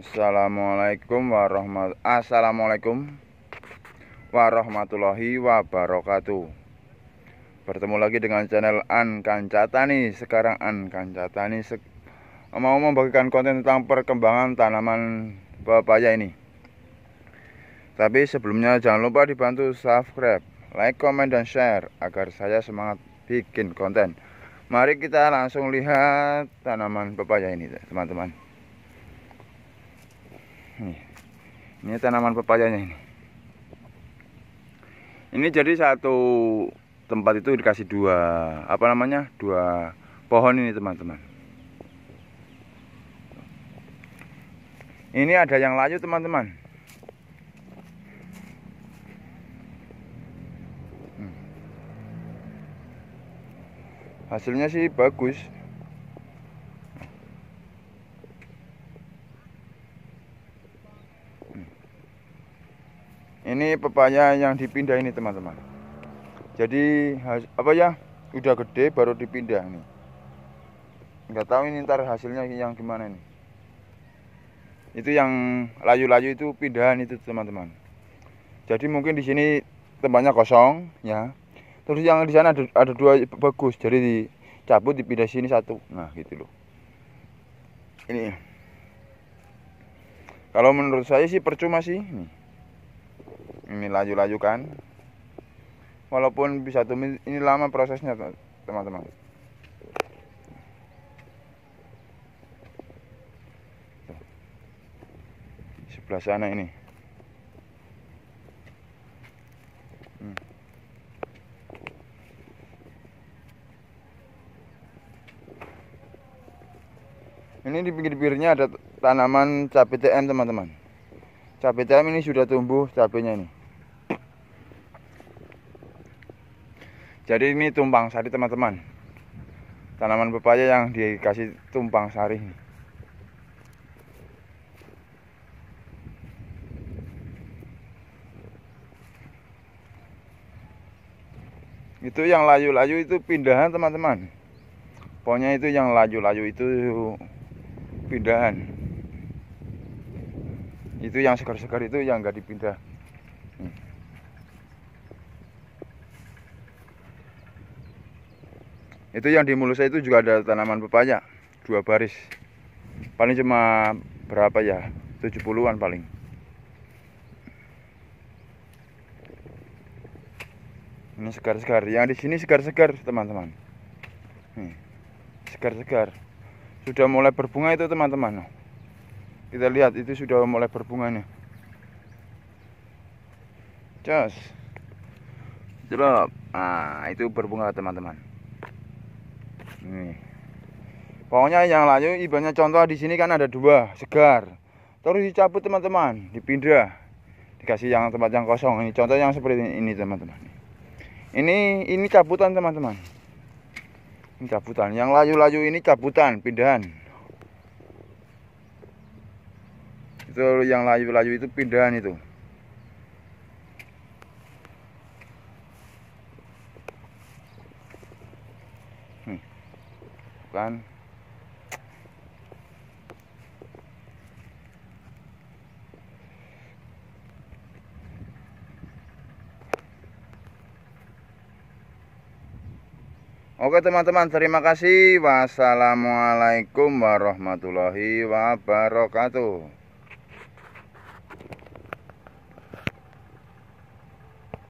Assalamualaikum warahmatullahi wabarakatuh. Bertemu lagi dengan channel An Kancatani. Sekarang An Kancatani mau membagikan konten tentang perkembangan tanaman pepaya ini. Tapi sebelumnya jangan lupa dibantu subscribe, like, komen, dan share agar saya semangat bikin konten. Mari kita langsung lihat tanaman pepaya ini, teman-teman. Ini tanaman pepayanya ini. Ini jadi satu tempat itu dikasih dua pohon ini, teman-teman. Ini ada yang layu, teman-teman. Hasilnya sih bagus. Ini pepaya yang dipindah ini, teman-teman. Jadi udah gede baru dipindah nih. Nggak tahu ini ntar hasilnya yang gimana nih. Itu yang layu-layu itu pindahan itu, teman-teman. Jadi mungkin di sini tempatnya kosong ya. Terus yang di sana ada dua bagus, jadi dicabut dipindah sini satu. Nah, gitu loh. Ini. Kalau menurut saya sih percuma sih. Ini layu-layu kan. Walaupun bisa tumis, ini lama prosesnya, teman-teman. Sebelah sana ini. Ini di pinggir-pinggirnya ada tanaman cabai TM, teman-teman. Cabai TM ini sudah tumbuh cabainya ini. Jadi ini tumpang sari, teman-teman. Tanaman pepaya yang dikasih tumpang sari. Itu yang layu-layu itu pindahan, teman-teman. Pokoknya itu yang layu-layu itu pindahan. Itu yang segar-segar itu yang enggak dipindah. Itu yang di mulut saya itu juga ada tanaman pepaya, 2 baris. Paling cuma berapa ya? 70-an paling. Ini segar-segar. Yang di sini segar-segar, teman-teman. Segar-segar. Sudah mulai berbunga itu, teman-teman. Kita lihat itu sudah mulai berbunga nih. Jos. Jerop. Nah, itu berbunga, teman-teman. Nih. Pokoknya yang layu ibaratnya contoh di sini kan ada 2 segar. Terus dicabut, teman-teman, dipindah. Dikasih yang tempat yang kosong. Ini contoh yang seperti ini, teman-teman. Ini cabutan, teman-teman. Ini cabutan. Yang layu-layu ini cabutan, pindahan. Itu yang layu-layu itu pindahan itu. Kan oke, teman-teman, terima kasih. Wassalamualaikum warahmatullahi wabarakatuh.